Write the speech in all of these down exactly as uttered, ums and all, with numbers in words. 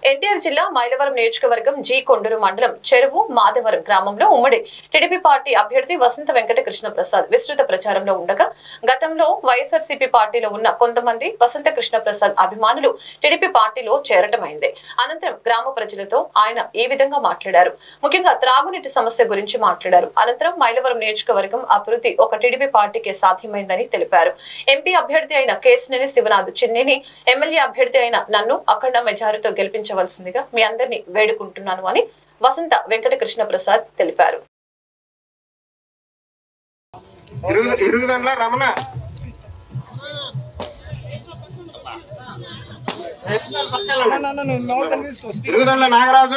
ఎన్టీఆర్ జిల్లా మైలవరం నియోజకవర్గం జి కొండూరు మండలం చెరువు మాధవరం గ్రామంలో ఉమ్మడి టీడీపీ పార్టీ అభ్యర్థి వసంత వెంకట కృష్ణ ప్రసాద్ విస్తృత ప్రచారంలో ఉండగా గతంలో వైఎస్ఆర్సీపీ పార్టీలో ఉన్న కొంతమంది వసంత కృష్ణ ప్రసాద్ అభిమానులు టీడీపీ పార్టీలో చేరటమైంది. అనంతరం గ్రామ ప్రజలతో ఆయన ఈ విధంగా మాట్లాడారు. ముఖ్యంగా త్రాగునీటి సమస్య గురించి మాట్లాడారు. అనంతరం మైలవరం నియోజకవర్గం అభివృద్ధి ఒక టీడీపీ పార్టీకే సాధ్యమైందని తెలిపారు. ఎంపీ అభ్యర్థి అయిన కేసినేని శివనాథ్ చిన్నిని ఎమ్మెల్యే అభ్యర్థి అయిన నన్ను అఖండ మెజారిటీతో గెలిపించారు వలసిందిగా మీ అందరినీ వేడుకుంటున్నాను అని వసంత వెంకట కృష్ణ ప్రసాద్ తెలిపారు. నాగరాజు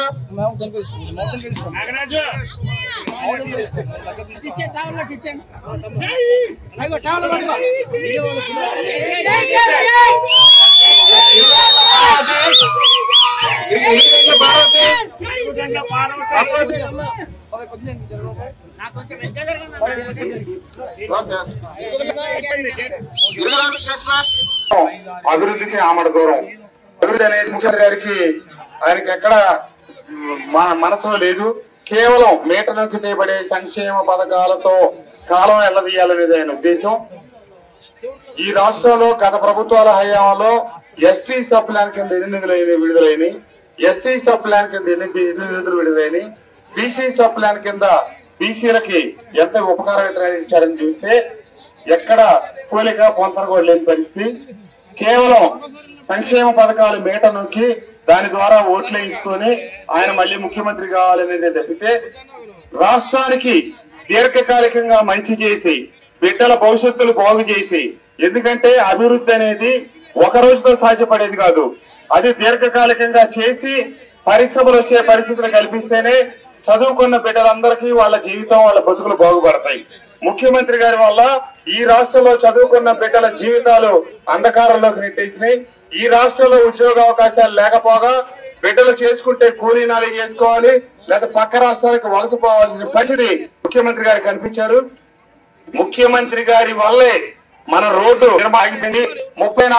అభివృద్ధికి ఆమడ దూరం. అభివృద్ధి అనేది ముఖ్యమంత్రి గారికి ఆయనకి ఎక్కడ మన మనసులో లేదు. కేవలం మీటర్ నొక్కి చేయబడే సంక్షేమ పథకాలతో కాలం ఎల్లదీయాలనేది ఆయన ఉద్దేశం. ఈ రాష్ట్రంలో గత ప్రభుత్వాల హయాంలో ఎస్టీ సబ్ ప్లాన్ కింద ఎన్ని నిధులు విడుదలైనవి, ఎస్సీ సబ్ ప్లాన్ కింద ఎన్ని నిధులు విడుదలైనవి, బీసీ సబ్ ప్లాన్ కింద బీసీలకి ఎంత ఉపకారం ఇచ్చారని చూస్తే ఎక్కడ పోలిక పొంతన కూడా లేని పరిస్థితి. కేవలం సంక్షేమ పథకాలు మేట నొక్కి దాని ద్వారా ఓట్లు వేయించుకొని ఆయన మళ్ళీ ముఖ్యమంత్రి కావాలనేది తప్పితే రాష్ట్రానికి దీర్ఘకాలికంగా మంచి చేసి బిడ్డల భవిష్యత్తులు బాగు చేసి, ఎందుకంటే అభివృద్ధి అనేది ఒక రోజుతో సాధ్యపడేది కాదు, అది దీర్ఘకాలికంగా చేసి పరిశ్రమలు వచ్చే పరిస్థితులు కల్పిస్తేనే చదువుకున్న బిడ్డలందరికీ వాళ్ళ జీవితం వాళ్ళ బతుకులు బాగుపడతాయి. ముఖ్యమంత్రి గారి వల్ల ఈ రాష్ట్రంలో చదువుకున్న బిడ్డల జీవితాలు అంధకారంలోకి నెట్టేసినాయి. ఈ రాష్ట్రంలో ఉద్యోగ అవకాశాలు లేకపోగా బిడ్డలు చేసుకుంటే కూలీనాలు చేసుకోవాలి, లేదా పక్క రాష్ట్రాలకు వలసపోవాల్సిన పరిస్థితి ముఖ్యమంత్రి గారికి కనిపించారు. ముఖ్యమంత్రి గారి వల్లే మన రోడ్డు ఆగిపోయింది. ముప్పై